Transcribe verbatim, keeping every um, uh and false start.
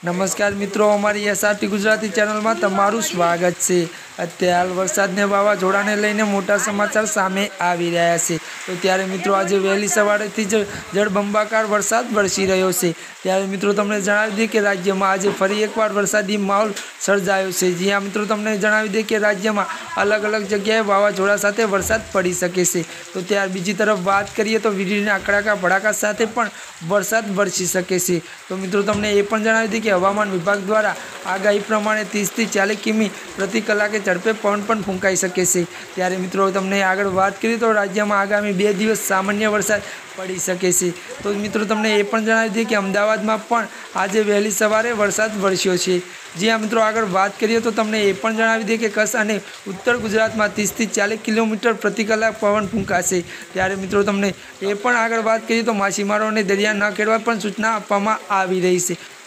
नमस्कार मित्रों, अमरी SRT Gujarati channel में तमारू स्वागत है। अत्यार वरसाद ने वावाझोड़ा लईने मोटा समाचार सामे आवी रह्या छे। तो त्यारे मित्रों आज वहेली सवारेथी ज जळबंबाकार वरसाद वरसी रह्यो छे। त्यारे मित्रों तमने जणावी दे कि राज्य में आज फरी एकवार वरसादी माहोल सर्जायो छे। जी हाँ मित्रों, तमने जणावी दे कि राज्य में अलग अलग जग्याए वावाझोड़ा साथे वरसाद पड़ी शके छे। तो त्यार बीजी तरफ बात करिए तो वीजळीना कड़ाका भड़ाका साथे पण वरसाद वरसी शके छे। तो मित्रों तमने ए पण जणावी दे कि हवामान विभाग द्वारा आगाही प्रमाणे तीस थी चालीस किमी प्रति कलाके झड़पे पवन पण फूंकाई शके छे। त्यारे मित्रों तमने आगळ वात करीए तो राज्य में आगामी बे दिवस सामान्य वरसाद पड़ी शके छे। तो मित्रों तमने ए पण जणावी दीए कि अमदावाद में पण आज वहेली सवारे वरसाद वरस्यो छे। जी हाँ मित्रों, आगळ बात करिए तो तमने ए पण जणावी दीए कि कच्छ अने उत्तर गुजरात में तीस थी चालीस किलोमीटर प्रति कलाक पवन फूंकाशे। त्यारे मित्रों तमने ए पण आगळ बात करिए तो माछीमारोने दरिया न खेडवा पण सूचना आपवामां आवी रही छे।